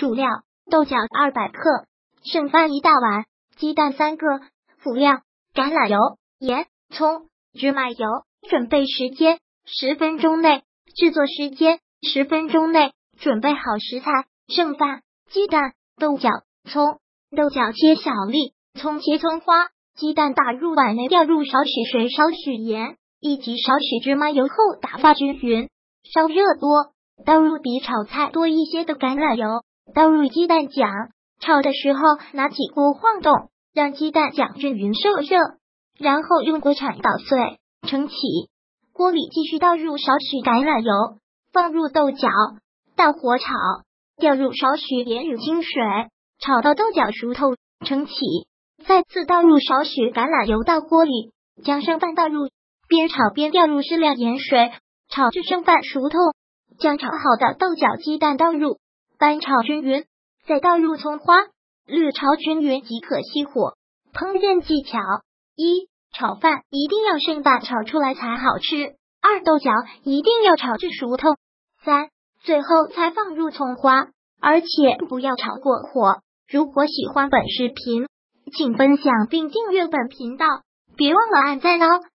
主料：豆角200克，剩饭1大碗，鸡蛋3个。辅料：橄榄油、盐、葱、芝麻油。准备时间10分钟内，制作时间10分钟内。准备好食材：剩饭、鸡蛋、豆角、葱。豆角切小粒，葱切葱花，鸡蛋打入碗内，调入少许水、少许盐，以及少许芝麻油后打发均匀。烧热锅，倒入比炒菜多一些的橄榄油，倒入鸡蛋浆，炒的时候拿起锅晃动，让鸡蛋浆均匀受热，然后用锅铲捣碎，盛起。锅里继续倒入少许橄榄油，放入豆角，大火炒，调入少许盐与清水，炒到豆角熟透，盛起。再次倒入少许橄榄油到锅里，将剩饭倒入，边炒边调入适量盐水，炒至剩饭熟透。将炒好的豆角、鸡蛋倒入，翻炒均匀，再倒入葱花，略炒均匀即可熄火。烹饪技巧： 1. 炒饭一定要剩饭炒出来才好吃。2. 豆角一定要炒至熟透。3. 最后才放入葱花，而且不要炒过火。如果喜欢本视频，请分享并订阅本频道，别忘了按赞哦。